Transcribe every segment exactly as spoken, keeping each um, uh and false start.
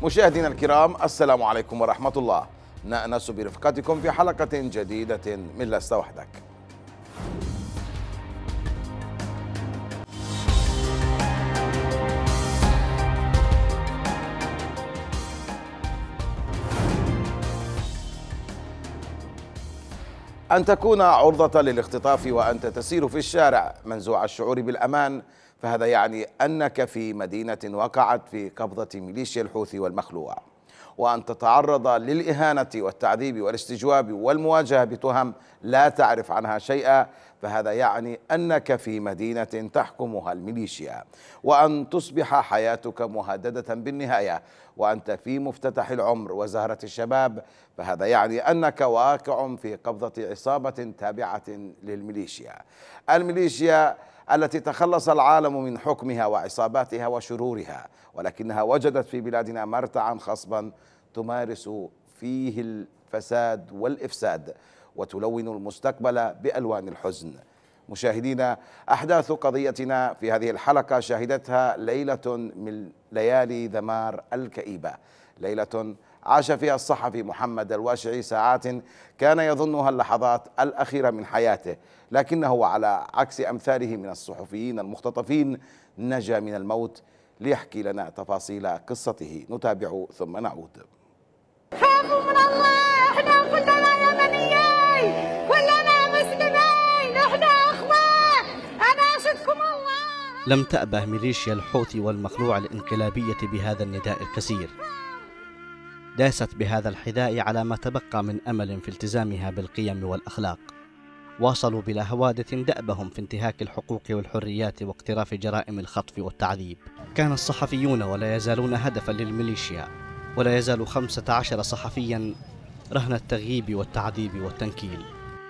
مشاهدينا الكرام، السلام عليكم ورحمة الله. نأنس برفقتكم في حلقة جديدة من لست وحدك. أن تكون عرضة للاختطاف وأنت تسير في الشارع منزوع الشعور بالأمان، فهذا يعني أنك في مدينة وقعت في قبضة ميليشيا الحوثي والمخلوع. وأن تتعرض للإهانة والتعذيب والاستجواب والمواجهة بتهم لا تعرف عنها شيئا، فهذا يعني أنك في مدينة تحكمها الميليشيا. وأن تصبح حياتك مهددة بالنهاية وأنت في مفتتح العمر وزهرة الشباب، فهذا يعني أنك واقع في قبضة عصابة تابعة للميليشيا. الميليشيا التي تخلص العالم من حكمها وعصاباتها وشرورها، ولكنها وجدت في بلادنا مرتعا خصبا تمارس فيه الفساد والإفساد وتلون المستقبل بألوان الحزن. مشاهدينا، أحداث قضيتنا في هذه الحلقة شهدتها ليلة من ليالي ذمار الكئيبة، ليلة عاش فيها الصحفي محمد الواشعي ساعات كان يظنها اللحظات الأخيرة من حياته، لكنه على عكس أمثاله من الصحفيين المختطفين نجا من الموت. ليحكي لنا تفاصيل قصته نتابع ثم نعود. خافوا من الله، احنا كلنا يمنيين، كلنا مسلمين، احنا اخوان، انا اشهدكم الله. لم تأبه ميليشيا الحوثي والمخلوع الانقلابية بهذا النداء الكثير، داست بهذا الحذاء على ما تبقى من أمل في التزامها بالقيم والأخلاق. واصلوا بلا هوادة دأبهم في انتهاك الحقوق والحريات واقتراف جرائم الخطف والتعذيب. كان الصحفيون ولا يزالون هدفا للميليشيا، ولا يزال خمسة عشر صحفيا رهن التغييب والتعذيب والتنكيل.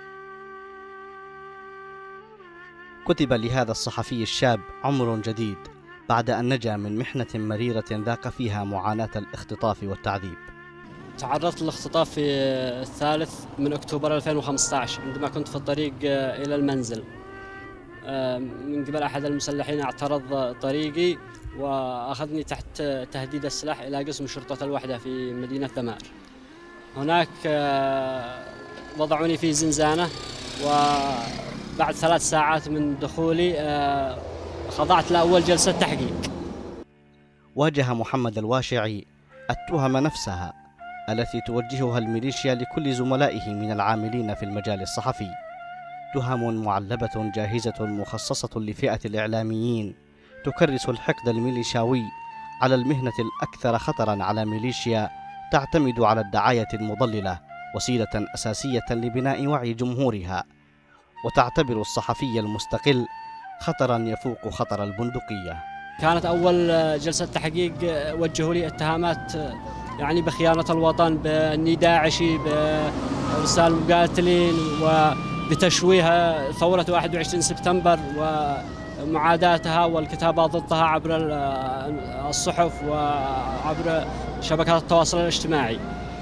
كتب لهذا الصحفي الشاب عمر جديد بعد أن نجا من محنة مريرة ذاق فيها معاناة الاختطاف والتعذيب. تعرضت للاختطاف في الثالث من أكتوبر ألفين وخمسة عشر عندما كنت في الطريق إلى المنزل من قبل أحد المسلحين. اعترض طريقي وأخذني تحت تهديد السلاح إلى قسم شرطة الوحدة في مدينة ذمار. هناك وضعوني في زنزانة، وبعد ثلاث ساعات من دخولي خضعت لأول جلسة تحقيق. واجه محمد الواشعي التهم نفسها التي توجهها الميليشيا لكل زملائه من العاملين في المجال الصحفي، تهم معلبة جاهزة مخصصة لفئة الإعلاميين تكرس الحقد الميليشاوي على المهنة الأكثر خطرا على ميليشيا تعتمد على الدعاية المضللة وسيلة أساسية لبناء وعي جمهورها، وتعتبر الصحفي المستقل خطرا يفوق خطر البندقية. كانت أول جلسة تحقيق وجهوا لي اتهامات يعني بخيانة الوطن، بأني داعشي، بإرسال مقاتلين، وبتشويه ثورة واحد وعشرين سبتمبر ومعاداتها والكتابة ضدها عبر الصحف وعبر شبكات التواصل الاجتماعي،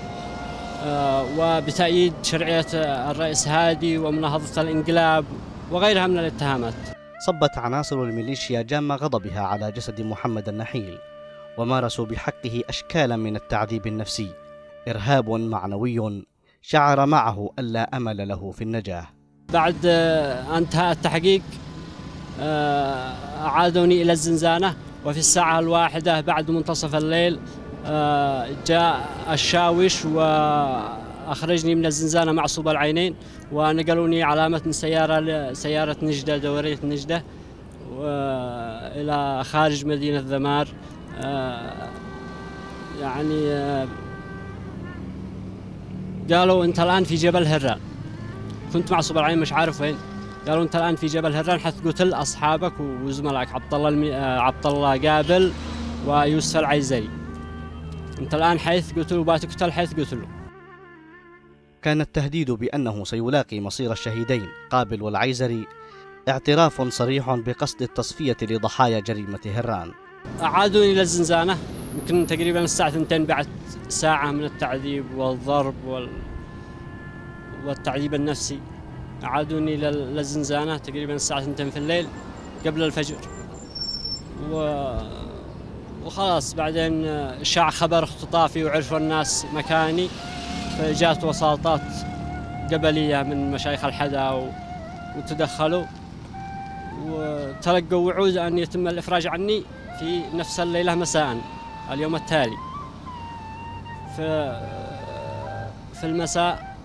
وبتأييد شرعية الرئيس هادي ومناهضة الانقلاب وغيرها من الاتهامات. صبت عناصر الميليشيا جام غضبها على جسد محمد النحيل، ومارسوا بحقه أشكالا من التعذيب النفسي، إرهاب معنوي شعر معه ألا أمل له في النجاة. بعد انتهاء التحقيق أعادوني إلى الزنزانة، وفي الساعة الواحدة بعد منتصف الليل جاء الشاوش وأخرجني من الزنزانة معصوب العينين، ونقلوني على متن سيارة سيارة نجدة دورية نجدة إلى خارج مدينة ذمار. يعني قالوا أنت الآن في جبل هران. كنت معصوب العين مش عارف وين. قالوا أنت الآن في جبل هران حيث قتل أصحابك وزملائك عبد الله المي... عبد الله قابل ويوسف العيزري. أنت الآن حيث قتلوا وباتقتل حيث قتلوا. كان التهديد بأنه سيلاقي مصير الشهيدين قابل والعيزري اعتراف صريح بقصد التصفية لضحايا جريمة هران. أعادوني إلى الزنزانة يمكن تقريبا الساعة اثنتين بعد ساعة من التعذيب والضرب وال... والتعذيب النفسي. أعادوني للزنزانة تقريبا الساعة اثنتين في الليل قبل الفجر، و... وخلاص بعدين شاع خبر اختطافي وعرفوا الناس مكاني، فجاءت وساطات قبلية من مشايخ الحدا وتدخلوا وتلقوا وعود أن يتم الإفراج عني في نفس الليلة مساء اليوم التالي. في في المساء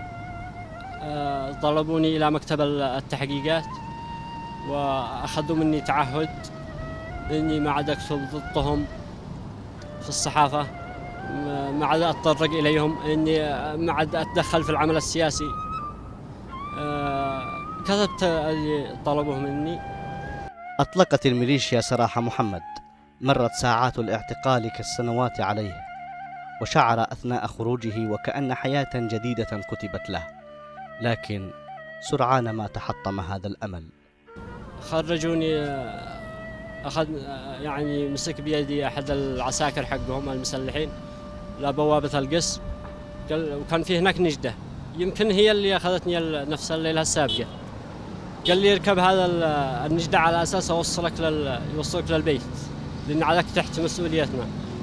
طلبوني إلى مكتب التحقيقات وأخذوا مني تعهد إني ما عاد أكتب ضدهم في الصحافة، ما عاد أتطرق إليهم، إني ما عاد أتدخل في العمل السياسي. كتبت اللي طلبوه مني. أطلقت الميليشيا سراح محمد. مرت ساعات الاعتقال كالسنوات عليه، وشعر أثناء خروجه وكأن حياة جديدة كتبت له، لكن سرعان ما تحطم هذا الأمل. خرجوني، أخذ يعني مسك بيدي أحد العساكر حقهم المسلحين لبوابة القسم، وكان فيه هناك نجدة يمكن هي اللي أخذتني نفس الليلة السابقة. قال لي اركب هذا النجدة على أساس أوصلك لل... يوصلك للبيت، لأن عليك تحت مسؤوليتنا،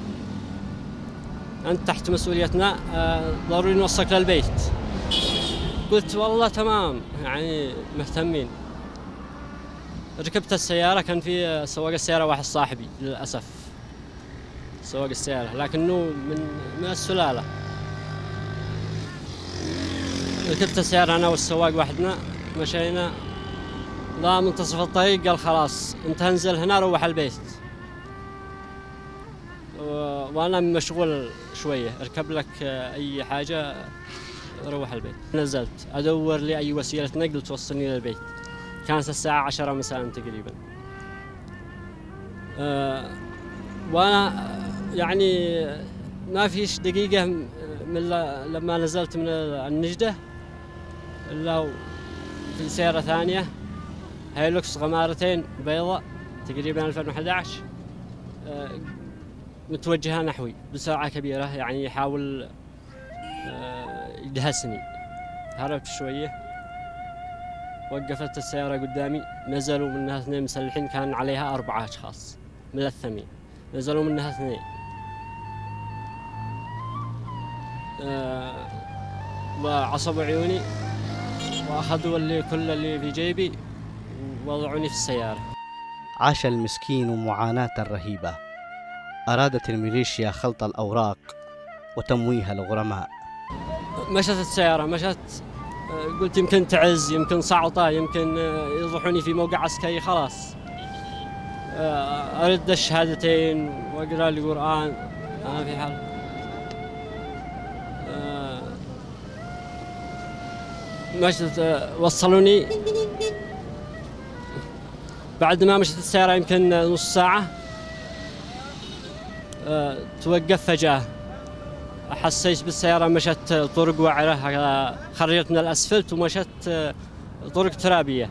أنت تحت مسؤوليتنا، ضروري نوصلك للبيت. قلت والله تمام، يعني مهتمين. ركبت السيارة، كان في سواق السيارة واحد صاحبي للأسف سواق السيارة، لكنه من من السلالة. ركبت السيارة أنا والسواق وحدنا، مشينا لا منتصف الطريق قال خلاص أنت هنزل هنا روح البيت، وأنا مشغول شوية، اركب لك أي حاجة روح البيت. نزلت أدور لي أي وسيلة نقل توصلني للبيت. كانت الساعة عشرة مساء تقريبا. أه وأنا يعني ما فيش دقيقة من لما نزلت من النجدة إلا في سيارة ثانية هايلوكس غمارتين بيضاء تقريبا ألفين وأحد عشر أه متوجهة نحوي بسرعة كبيرة، يعني يحاول أه يدهسني. هربت شوية، وقفت السيارة قدامي، نزلوا منها اثنين مسلحين، كان عليها أربعة أشخاص ملثمين، نزلوا منها اثنين أه وعصبوا عيوني وأخذوا اللي كل اللي في جيبي ووضعوني في السيارة. عاش المسكين معاناة رهيبة. أرادت الميليشيا خلط الأوراق وتمويه الغرماء. مشت السيارة، مشت، قلت يمكن تعز، يمكن صعطة، يمكن يضحوني في موقع عسكري، خلاص أرد الشهادتين وأقرأ لي قرآن، ما في حل. مشت، وصلوني بعد ما مشت السيارة يمكن نص ساعة، توقف فجأة. حسيت بالسيارة مشت طرق وعرة، خرجت من الأسفلت ومشت طرق ترابية.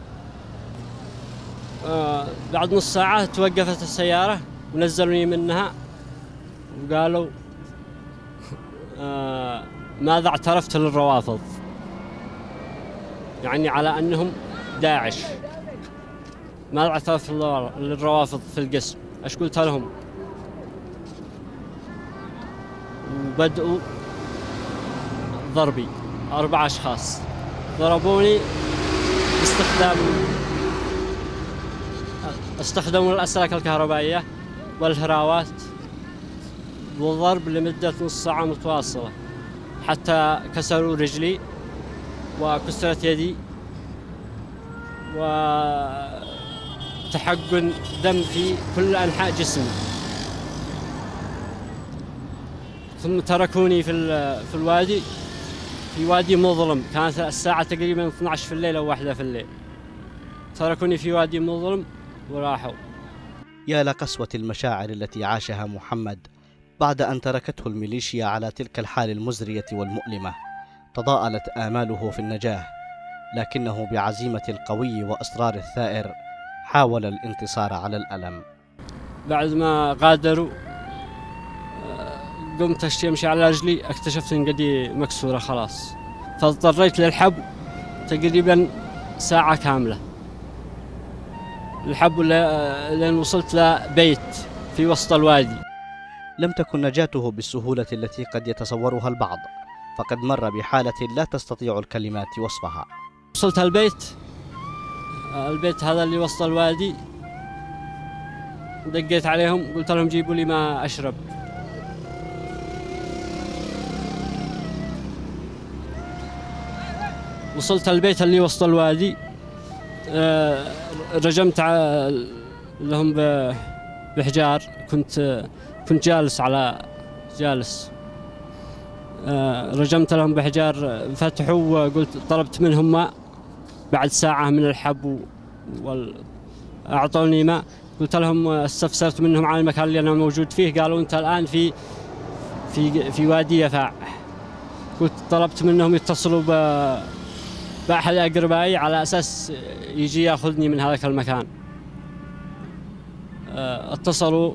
بعد نص ساعة توقفت السيارة ونزلوني منها وقالوا ماذا اعترفت للروافض، يعني على أنهم داعش. ماذا اعترفت للروافض في القسم؟ ايش قلت لهم؟ وبدأوا ضربي. أربع أشخاص ضربوني باستخدام استخدموا الأسلاك الكهربائية والهراوات، والضرب لمدة نص ساعة متواصلة حتى كسروا رجلي وكسرت يدي وتحقن دم في كل أنحاء جسمي. ثم تركوني في في الوادي، في وادي مظلم، كانت الساعة تقريبا اثنتي عشرة في الليل أو واحدة في الليل. تركوني في وادي مظلم وراحوا. يا لقسوة المشاعر التي عاشها محمد بعد أن تركته الميليشيا على تلك الحال المزرية والمؤلمة. تضاءلت آماله في النجاة، لكنه بعزيمة القوي وإصرار الثائر حاول الانتصار على الألم. بعد ما غادروا قمت أمشي على رجلي، اكتشفت إن قدي مكسورة خلاص، فاضطريت للحب تقريبا ساعة كاملة. الحب لين وصلت لبيت في وسط الوادي. لم تكن نجاته بالسهولة التي قد يتصورها البعض، فقد مر بحالة لا تستطيع الكلمات وصفها. وصلت البيت البيت هذا اللي وسط الوادي، دقيت عليهم قلت لهم جيبوا لي ما أشرب. وصلت البيت اللي وسط الوادي، رجمت لهم بحجار. كنت كنت جالس على جالس رجمت لهم بحجار. فتحوا وقلت طلبت منهم ماء بعد ساعة من الحب وأعطوني ماء. قلت لهم استفسرت منهم عن المكان اللي أنا موجود فيه، قالوا أنت الآن في في في وادي يفاع. قلت طلبت منهم يتصلوا ب بأحد أقربائي على أساس يجي يأخذني من هذاك المكان. اتصلوا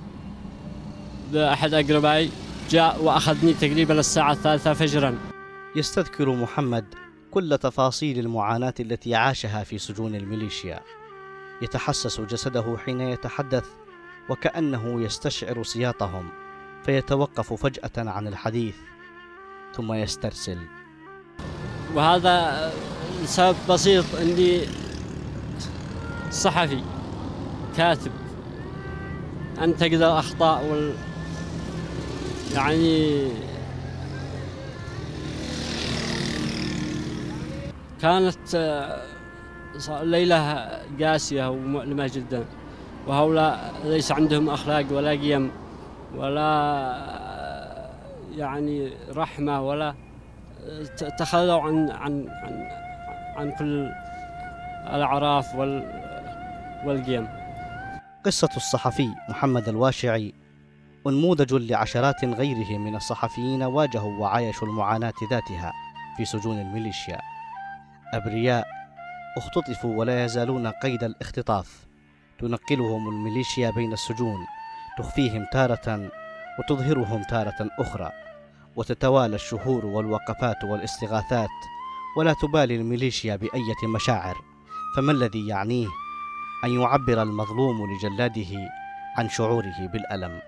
بأحد أقربائي، جاء وأخذني تقريبا الساعة الثالثة فجرا. يستذكر محمد كل تفاصيل المعاناة التي عاشها في سجون الميليشيا. يتحسس جسده حين يتحدث وكأنه يستشعر سياطهم، فيتوقف فجأة عن الحديث ثم يسترسل. وهذا لسبب بسيط، أني صحفي كاتب أنتقد الأخطاء وال يعني كانت ليلة قاسية ومؤلمة جدا، وهؤلاء ليس عندهم أخلاق ولا قيم ولا يعني رحمة، ولا تخلوا عن عن عن عن كل الأعراف والقيم. قصة الصحفي محمد الواشعي أنموذج لعشرات غيره من الصحفيين واجهوا وعايشوا المعاناة ذاتها في سجون الميليشيا. أبرياء اختطفوا ولا يزالون قيد الاختطاف، تنقلهم الميليشيا بين السجون، تخفيهم تارة وتظهرهم تارة أخرى، وتتوالى الشهور والوقفات والاستغاثات، ولا تبالي الميليشيا بأية مشاعر. فما الذي يعنيه أن يعبر المظلوم لجلاده عن شعوره بالألم؟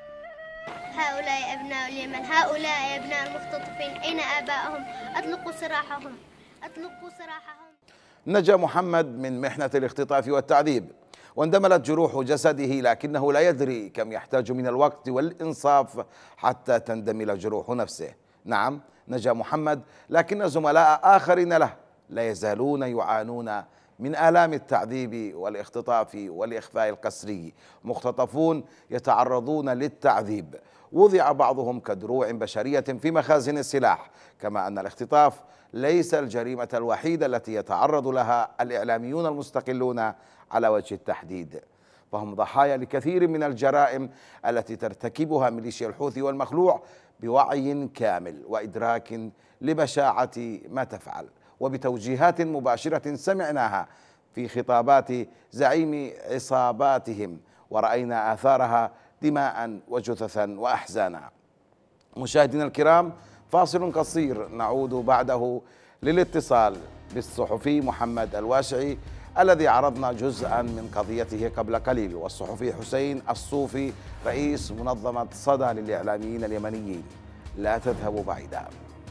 هؤلاء أبناء اليمن، هؤلاء أبناء المختطفين، أين آبائهم؟ أطلقوا سراحهم، أطلقوا سراحهم. نجا محمد من محنة الاختطاف والتعذيب، واندملت جروح جسده، لكنه لا يدري كم يحتاج من الوقت والإنصاف حتى تندمل جروح نفسه. نعم، نجا محمد، لكن زملاء آخرين له لا يزالون يعانون من آلام التعذيب والاختطاف والإخفاء القسري. مختطفون يتعرضون للتعذيب، وضع بعضهم كدروع بشرية في مخازن السلاح. كما أن الاختطاف ليس الجريمة الوحيدة التي يتعرض لها الإعلاميون المستقلون على وجه التحديد، فهم ضحايا لكثير من الجرائم التي ترتكبها ميليشيا الحوثي والمخلوع بوعي كامل وإدراك لبشاعة ما تفعل، وبتوجيهات مباشرة سمعناها في خطابات زعيم عصاباتهم، ورأينا آثارها دماء وجثثا وأحزانا. مشاهدينا الكرام، فاصل قصير نعود بعده للاتصال بالصحفي محمد الواشعي الذي عرضنا جزءا من قضيته قبل قليل، والصحفي حسين الصوفي رئيس منظمة صدى للإعلاميين اليمنيين. لا تذهبوا بعيدا.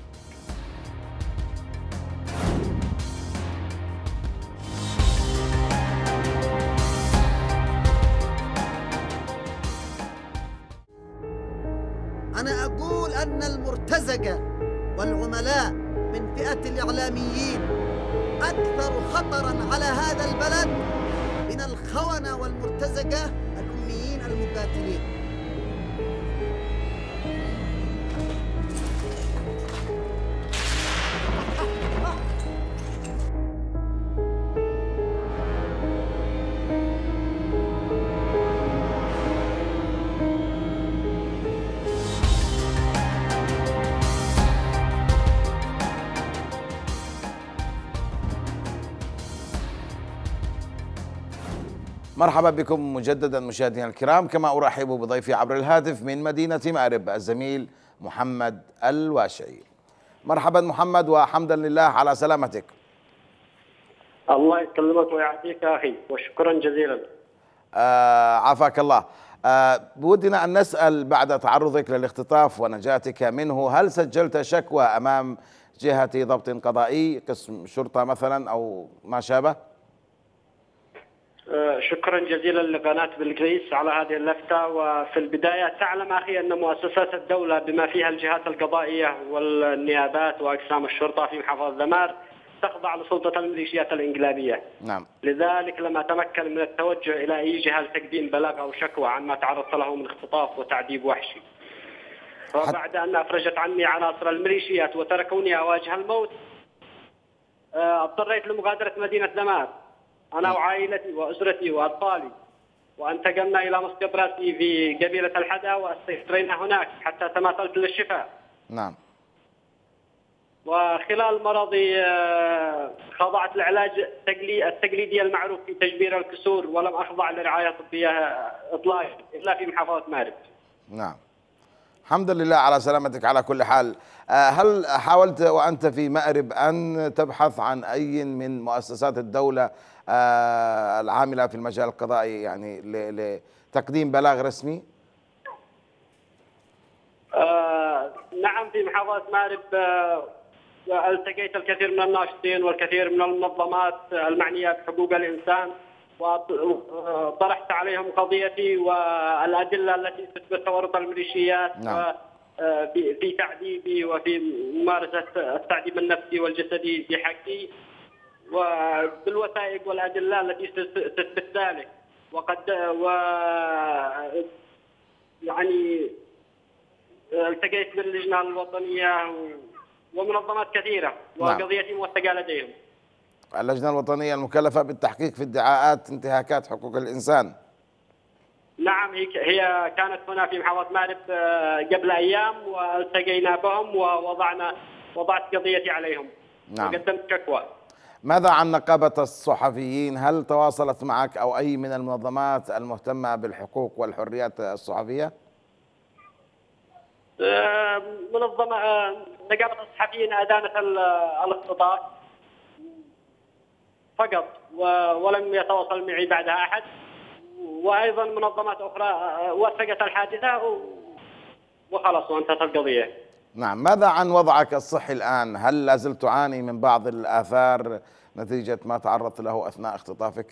أنا أقول أن المرتزقة والعملاء من فئة الإعلاميين أكثر خطراً على هذا البلد من الخونة والمرتزقة الأميين المقاتلين. مرحبا بكم مجددا مشاهدينا الكرام، كما أرحب بضيفي عبر الهاتف من مدينة مأرب الزميل محمد الواشعي. مرحبا محمد، وحمدا لله على سلامتك. الله يسلمك ويعافيك أخي، وشكرا جزيلا. آه عافاك الله. آه، بودنا أن نسأل بعد تعرضك للاختطاف ونجاتك منه، هل سجلت شكوى أمام جهة ضبط قضائي، قسم شرطة مثلا أو ما شابه؟ شكرا جزيلا لقناة بلقيس على هذه اللفتة. وفي البداية تعلم أخي أن مؤسسات الدولة بما فيها الجهات القضائية والنيابات وأقسام الشرطة في محافظة ذمار تخضع لسلطة الميليشيات الإنقلابية. نعم. لذلك لم أتمكن من التوجه إلى أي جهة لتقديم بلاغ أو شكوى عن ما تعرضت له من اختطاف وتعذيب وحشي. وبعد أن أفرجت عني عناصر الميليشيات وتركوني أواجه الموت، اضطريت لمغادرة مدينة ذمار أنا وعائلتي وأسرتي وأطفالي، وانتقلنا إلى مسقط راسي في قبيلة الحدا واستقرينا هناك حتى تماثلت للشفاء. نعم. وخلال مرضي خضعت للعلاج التقليدي المعروف في تجبير الكسور، ولم أخضع لرعاية طبية إطلاقا إلا في محافظة مأرب. نعم. الحمد لله على سلامتك على كل حال. هل حاولت وأنت في مأرب أن تبحث عن أي من مؤسسات الدولة العاملة في المجال القضائي يعني لتقديم بلاغ رسمي؟ آه نعم، في محافظة مأرب آه التقيت الكثير من الناشطين والكثير من المنظمات المعنية بحقوق الإنسان، وطرحت عليهم قضيتي والأدلة التي تثبت تورط الميليشيات. نعم. في تعذيبي وفي ممارسة التعذيب النفسي والجسدي في حقي، وبالوثائق والأدلة التي تثبت ذلك. وقد و يعني التقيت باللجنة الوطنية ومنظمات كثيرة، وقضيتي موثقة لديهم. اللجنة الوطنية المكلفة بالتحقيق في ادعاءات انتهاكات حقوق الإنسان. نعم، هي كانت هنا في محافظة مأرب قبل أيام، والتقينا بهم ووضعنا وضعت قضيتي عليهم. نعم. وقدمت شكوى. ماذا عن نقابة الصحفيين؟ هل تواصلت معك أو أي من المنظمات المهتمة بالحقوق والحريات الصحفية؟ منظمة نقابة الصحفيين أدانت الاختطاف فقط، ولم يتواصل معي بعدها أحد. وأيضا منظمات أخرى وثقت الحادثة وخلص وانتهت القضية. نعم. ماذا عن وضعك الصحي الآن؟ هل لا زلت تعاني من بعض الآثار نتيجة ما تعرضت له أثناء اختطافك؟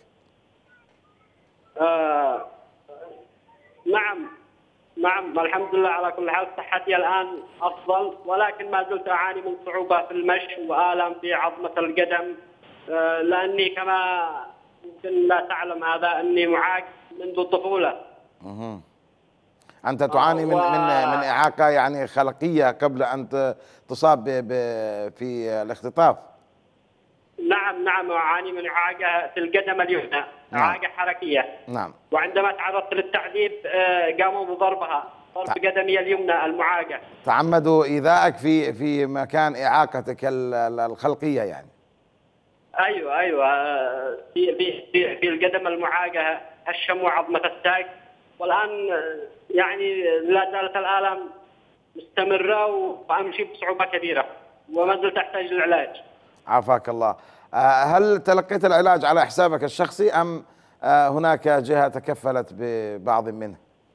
آه نعم نعم الحمد لله على كل حال، صحتي الآن أفضل، ولكن ما زلت أعاني من صعوبة في المشي وآلام في عظمة القدم، آه لأني كما يمكن لا تعلم هذا أني معاق منذ الطفولة. أه. أنت تعاني من و... من من إعاقة يعني خلقية قبل أن تصاب ب... في الاختطاف. نعم نعم أعاني من إعاقة في القدم اليمنى. نعم. إعاقة حركية. نعم. وعندما تعرضت للتعذيب قاموا بضربها ضرب ت... قدمي اليمنى المعاقة. تعمدوا إيذائك في في مكان إعاقتك الخلقية يعني. ايوه ايوه في في في القدم المعاقه هشموا عظمه الساق، والان يعني لا زالت الالام مستمره وامشي بصعوبه كبيره وما زلت احتاج للعلاج. عافاك الله. هل تلقيت العلاج على حسابك الشخصي ام هناك جهه تكفلت ببعض منه؟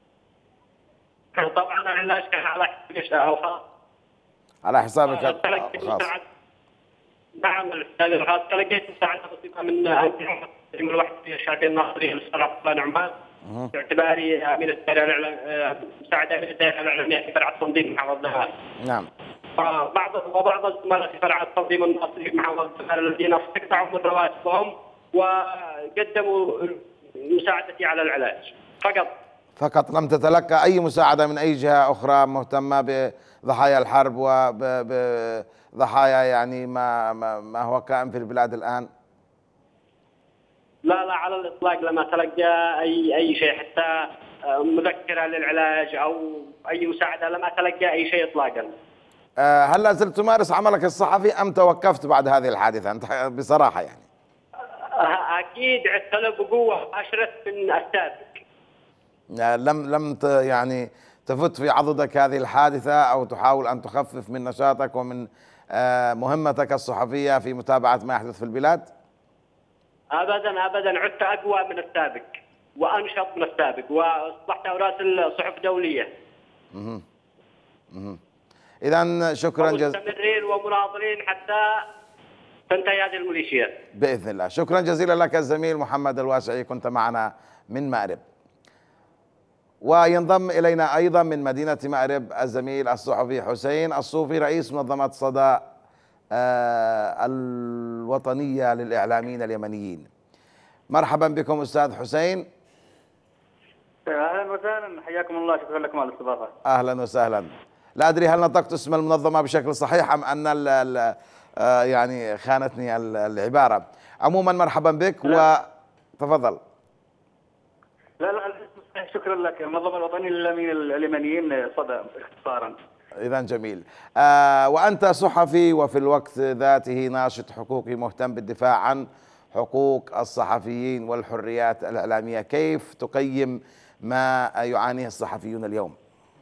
طبعا العلاج كان على حسابي على حسابك الخاص. نعم الاستاذ الخاص، تلقيت مساعده بسيطه من من الوحده الشعبيه الناصريه للصرف نعمان باعتباري امين الدائره الاعلاميه مساعده امين الدائره الاعلاميه في فرع التنظيم محافظه ذمار. نعم. بعض وبعض الزملاء في فرع التنظيم الناصري في محافظه ذمار الذين استقطعوا من رواتبهم وقدموا مساعدتي على العلاج فقط. فقط لم تتلقى اي مساعده من اي جهه اخرى مهتمه بضحايا الحرب وبضحايا يعني ما ما هو قائم في البلاد الان؟ لا لا على الاطلاق لم اتلقى اي اي شيء، حتى مذكره للعلاج او اي مساعده لم اتلقى اي شيء اطلاقا. هل لا زلت تمارس عملك الصحفي ام توقفت بعد هذه الحادثه؟ انت بصراحه يعني. اكيد عدت له بقوه اشرف من السابق. لم لم يعني تفت في عضدك هذه الحادثة أو تحاول أن تخفف من نشاطك ومن مهمتك الصحفية في متابعة ما يحدث في البلاد؟ أبدا أبدا عدت أقوى من السابق. وانشط من السابق، واصبحت اراسل صحف دوليه. اها اها اذا شكرا جزيلا، مستمرين ومناضلين حتى تنتهي هذه الميليشيات باذن الله. شكرا جزيلا لك الزميل محمد الواشعي، كنت معنا من مأرب. وينضم الينا ايضا من مدينه مأرب الزميل الصحفي حسين الصوفي رئيس منظمه صدى الوطنيه للاعلاميين اليمنيين. مرحبا بكم استاذ حسين. اهلا وسهلا، حياكم الله، شكرا لكم على الاستضافه. اهلا وسهلا. لا ادري هل نطقت اسم المنظمه بشكل صحيح ام ان ال ال يعني خانتني العباره. عموما مرحبا بك وتفضل. لا لا الاسم صحيح، شكرا لك. المنظمه الوطنيه للاعلاميين اليمنيين صدى اختصارا. اذا جميل. آه وانت صحفي وفي الوقت ذاته ناشط حقوقي مهتم بالدفاع عن حقوق الصحفيين والحريات الإعلامية، كيف تقيم ما يعانيه الصحفيون اليوم؟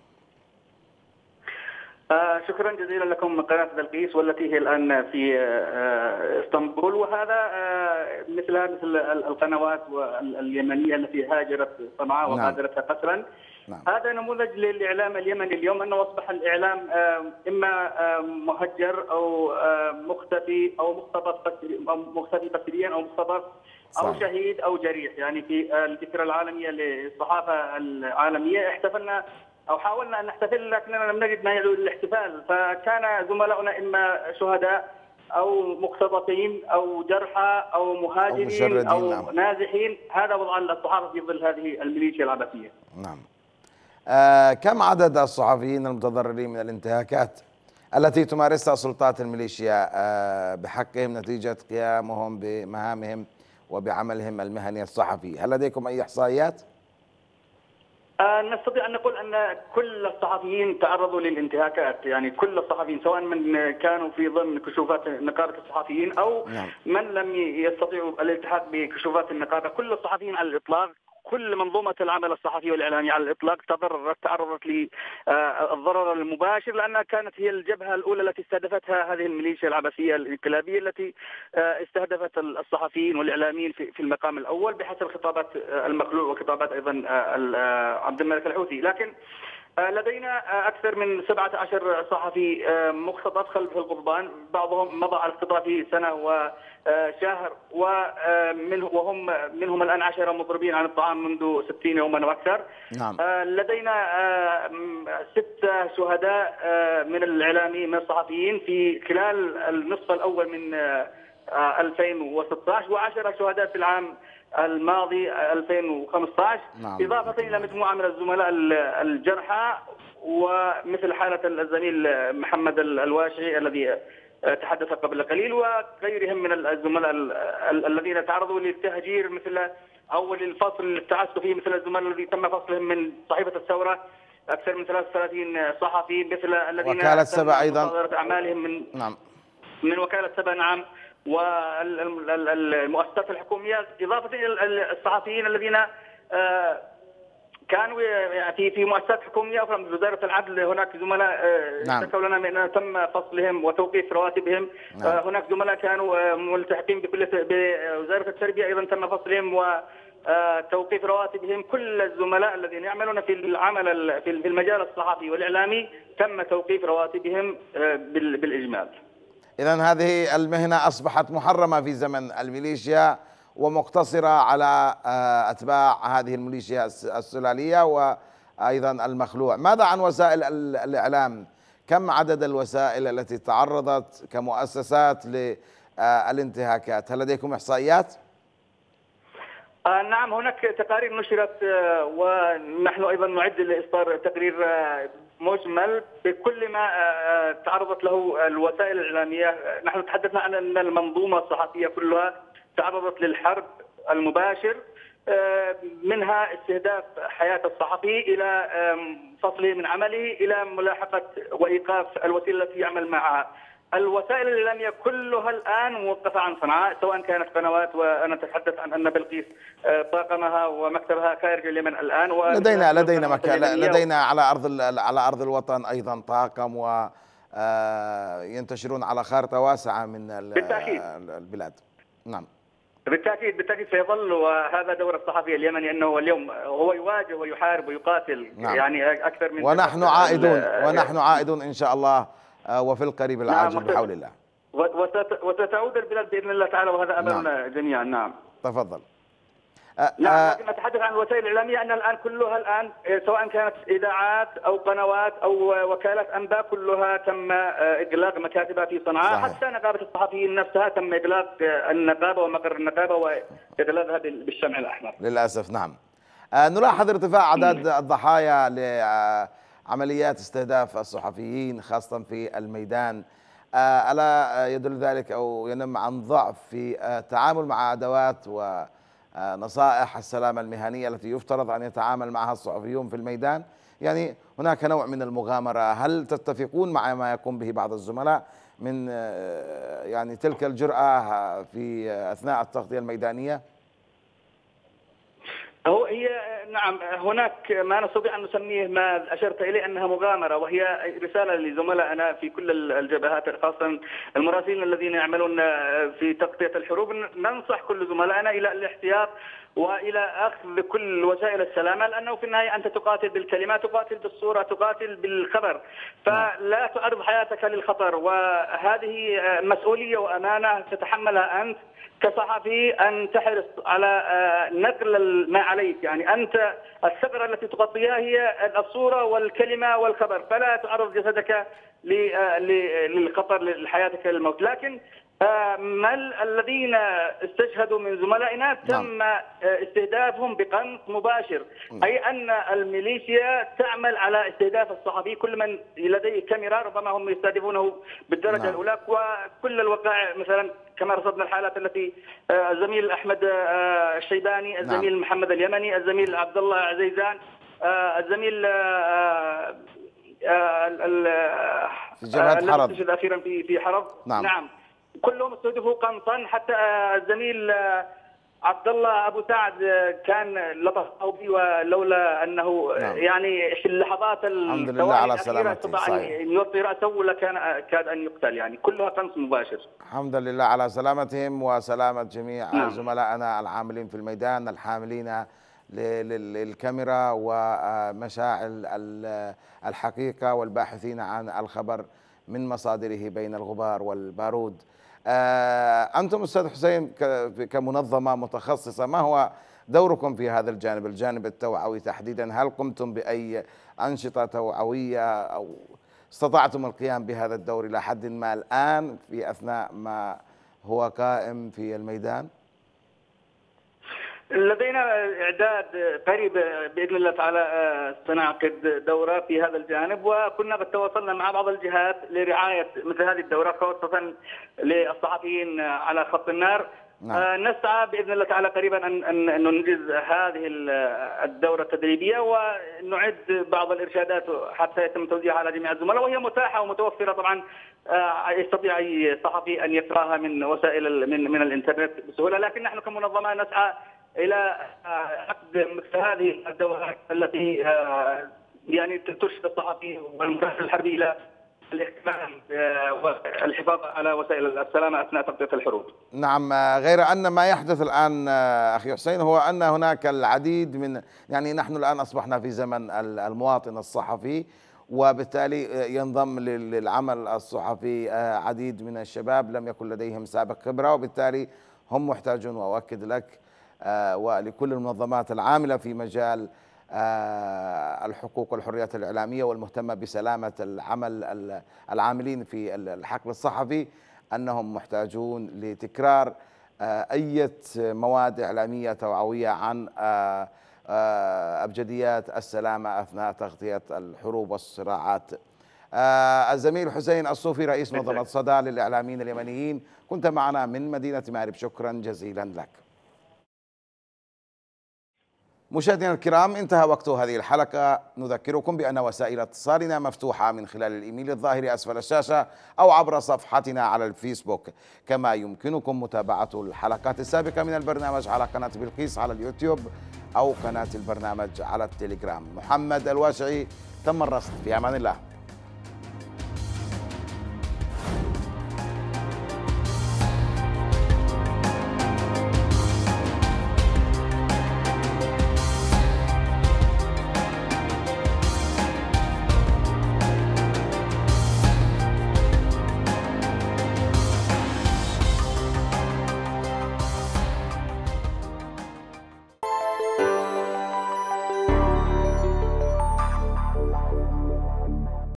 آه شكرا جزيلا لكم قناة بلقيس، والتي هي الآن في آه اسطنبول، وهذا آه مثل مثل القنوات اليمنية التي هاجرت صنعاء وغادرتها قسرا. نعم. هذا نموذج للإعلام اليمني اليوم، أنه أصبح الإعلام آه إما آه مهجر أو آه مختفي أو مختطف مختفي بصريا أو مختطف أو شهيد أو جريح. يعني في الذكرى العالمية للصحافة العالمية احتفلنا أو حاولنا أن نحتفل، لكننا لم نجد ما يدعو للاحتفال، فكان زملاؤنا إما شهداء أو مختطفين أو جرحى أو مهاجرين أو, أو نعم. نازحين. هذا وضع الصحافة في ظل هذه الميليشيا العبثية. نعم. آه كم عدد الصحفيين المتضررين من الانتهاكات التي تمارسها سلطات الميليشيا آه بحقهم نتيجة قيامهم بمهامهم وبعملهم المهني الصحفي؟ هل لديكم أي إحصائيات؟ آه نستطيع أن نقول أن كل الصحفيين تعرضوا للانتهاكات، يعني كل الصحفيين سواء من كانوا في ضمن كشوفات نقابة الصحفيين أو نعم. من لم يستطيعوا الالتحاق بكشوفات النقابة. كل الصحفيين على الإطلاق، كل منظومة العمل الصحفي والإعلامي على الإطلاق تضررت تعرضت للضرر المباشر، لأنها كانت هي الجبهة الأولى التي استهدفتها هذه الميليشيا العبثية الانقلابية، التي استهدفت الصحفيين والإعلاميين في المقام الأول بحسب خطابات المخلوع وخطابات أيضا عبد الملك الحوثي. لكن لدينا أكثر من سبعة عشر صحفي مختطف خلف القضبان، بعضهم مضى على اختطافه سنة وشهر، ومنه وهم منهم الآن عشرة مضربين عن الطعام منذ ستين يوما وأكثر. نعم. لدينا ستة شهداء من الإعلاميين من الصحفيين في خلال النصف الأول من ألفين وستة عشر، وعشرة شهداء في العام الماضي ألفين وخمسة عشر. نعم. إضافة إلى مجموعة من الزملاء الجرحى، ومثل حالة الزميل محمد الواشعي الذي تحدث قبل قليل، وغيرهم من الزملاء الذين تعرضوا للتهجير مثل أو للفصل التعسفي، مثل الزملاء الذي تم فصلهم من صحيفة الثورة أكثر من ثلاثة وثلاثين صحفي، مثل الذين وكالة سبع أيضا أعمالهم من نعم من وكالة سبع نعم، والمؤسسات الحكومية، إضافة إلى الصحفيين الذين كانوا في في مؤسسات حكومية أخرى مثل وزارة العدل. هناك زملاء اشتكوا لنا من أن تم فصلهم وتوقيف رواتبهم. نعم. هناك زملاء كانوا ملتحقين بكلية بوزارة التربية، أيضا تم فصلهم وتوقيف رواتبهم. كل الزملاء الذين يعملون في العمل في المجال الصحفي والإعلامي تم توقيف رواتبهم بالإجمال. إذن هذه المهنة أصبحت محرمة في زمن الميليشيا ومقتصرة على أتباع هذه الميليشيا السلالية وأيضا المخلوع. ماذا عن وسائل الإعلام؟ كم عدد الوسائل التي تعرضت كمؤسسات للانتهاكات؟ هل لديكم إحصائيات؟ آه نعم، هناك تقارير نشرت، آه ونحن أيضا نعد لإصدار تقرير آه مجمل بكل ما آه تعرضت له الوسائل الإعلامية. نحن تحدثنا عن أن المنظومة الصحفية كلها تعرضت للحرب المباشر، آه منها استهداف حياة الصحفي إلى فصله من عمله إلى ملاحقة وإيقاف الوسيلة التي يعمل معها. الوسائل الإعلامية كلها الآن موقفة عن صنعاء، سواء كانت قنوات، وأنا أتحدث عن أن بلقيس طاقمها ومكتبها خارج اليمن الآن. لدينا لدينا مكان لدينا على أرض على أرض الوطن أيضا طاقم، وينتشرون على خارطة واسعة من بالتأكيد. البلاد. نعم. بالتاكيد بالتاكيد سيظل، وهذا دور الصحفي اليمني انه اليوم هو يواجه ويحارب ويقاتل. نعم. يعني اكثر من ونحن عائدون ونحن عائدون ان شاء الله وفي القريب العاجل. نعم. بحول الله. وستعود البلاد باذن الله تعالى، وهذا املنا. نعم. جميعا. نعم. تفضل. نعم. لكن نتحدث عن الوسائل الاعلاميه ان الان كلها الان سواء كانت اذاعات او قنوات او وكالات انباء كلها تم اغلاق مكاتبها في صنعاء. صحيح. حتى نقابه الصحفيين نفسها تم اغلاق النقابه ومقر النقابه واغلاقها بالشمع الاحمر. للاسف. نعم. نلاحظ ارتفاع اعداد الضحايا لعمليات استهداف الصحفيين خاصه في الميدان. الا يدل ذلك او ينم عن ضعف في التعامل مع ادوات و نصائح السلامة المهنية التي يفترض أن يتعامل معها الصحفيون في الميدان؟ يعني هناك نوع من المغامرة. هل تتفقون مع ما يقوم به بعض الزملاء من يعني تلك الجرأة في أثناء التغطية الميدانية؟ هو هي نعم، هناك ما نستطيع ان نسميه ما اشرت اليه انها مغامره، وهي رساله لزملائنا في كل الجبهات، خاصه المراسلين الذين يعملون في تغطيه الحروب. ننصح كل زملائنا الى الاحتياط والى اخذ كل وسائل السلامه، لانه في النهايه انت تقاتل بالكلمه، تقاتل بالصوره، تقاتل بالخبر، فلا تعرض حياتك للخطر، وهذه مسؤوليه وامانه تتحملها انت كصحفي ان تحرص على نقل ما عليك. يعني انت الثغره التي تغطيها هي الصوره والكلمه والخبر، فلا تعرض جسدك للخطر لحياتك للموت. لكن ما الذين استشهدوا من زملائنا تم استهدافهم بقنص مباشر، اي ان الميليشيا تعمل على استهداف الصحفي، كل من لديه كاميرا ربما هم يستهدفونه بالدرجه الاولى. وكل الوقائع مثلا كما رصدنا الحالات التي الزميل احمد الشيباني، الزميل محمد اليمني، الزميل عبد الله عزيزان، الزميل في جبهة حرب الذي اخيرا في في حرب. نعم. نعم كلهم استهدفوا قنصا، حتى الزميل عبد الله ابو سعد كان لطفه بي، ولولا انه نعم. يعني في اللحظات الحمد لله على سلامته استطاع ان يوطي راسه لكان كاد ان يقتل. يعني كلها قنص مباشر. الحمد لله على سلامتهم وسلامه جميع نعم. زملائنا العاملين في الميدان الحاملين للكاميرا ومشاعل الحقيقه والباحثين عن الخبر من مصادره بين الغبار والبارود. أنتم أستاذ حسين كمنظمة متخصصة، ما هو دوركم في هذا الجانب، الجانب التوعوي تحديدا؟ هل قمتم بأي أنشطة توعوية أو استطعتم القيام بهذا الدور إلى حد ما الآن في أثناء ما هو قائم في الميدان؟ لدينا إعداد قريب بإذن الله تعالى، سنعقد دورة في هذا الجانب، وكنا قد تواصلنا مع بعض الجهات لرعاية مثل هذه الدورة خاصة للصحفيين على خط النار. نعم. نسعى بإذن الله تعالى قريبا أن أن ننجز هذه الدورة التدريبية ونعد بعض الإرشادات حتى يتم توزيعها على جميع الزملاء، وهي متاحة ومتوفرة طبعا، يستطيع أي صحفي أن يقرأها من وسائل من من الإنترنت بسهولة. لكن نحن كمنظمة نسعى إلى عقد مثل هذه الدورات التي يعني ترشد الصحفي والمراسل الحربي إلى الاهتمام والحفاظ على وسائل السلامة أثناء تغطية الحروب. نعم، غير أن ما يحدث الآن أخي حسين هو أن هناك العديد من، يعني نحن الآن أصبحنا في زمن المواطن الصحفي، وبالتالي ينضم للعمل الصحفي عديد من الشباب لم يكن لديهم سابق خبرة، وبالتالي هم محتاجون، وأؤكد لك ولكل المنظمات العاملة في مجال الحقوق والحريات الإعلامية والمهتمة بسلامة العمل العاملين في الحقل الصحفي، أنهم محتاجون لتكرار أي مواد إعلامية توعوية عن أبجديات السلامة أثناء تغطية الحروب والصراعات. الزميل حسين الصوفي رئيس منظمة صدى للإعلاميين اليمنيين، كنت معنا من مدينة مأرب، شكرا جزيلا لك. مشاهدينا الكرام، انتهى وقت هذه الحلقة. نذكركم بأن وسائل اتصالنا مفتوحة من خلال الإيميل الظاهر أسفل الشاشة أو عبر صفحتنا على الفيسبوك، كما يمكنكم متابعة الحلقات السابقة من البرنامج على قناة بلقيس على اليوتيوب أو قناة البرنامج على التليجرام. محمد الواشعي تم الرصد، في أمان الله.